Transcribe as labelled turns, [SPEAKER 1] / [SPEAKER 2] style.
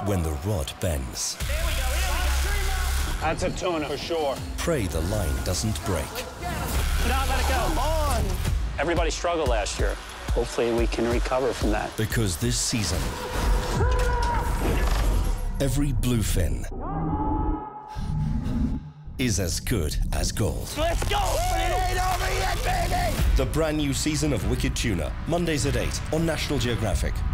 [SPEAKER 1] when the rod bends.
[SPEAKER 2] That's a tuna for sure.
[SPEAKER 1] Pray the line doesn't break.
[SPEAKER 2] No, let it go. Come on. Everybody struggled last year. Hopefully we can recover from that.
[SPEAKER 1] Because this season, every bluefin is as good as gold.
[SPEAKER 2] Let's go! But it ain't over yet, baby!
[SPEAKER 1] The brand new season of Wicked Tuna, Mondays at 8 on National Geographic.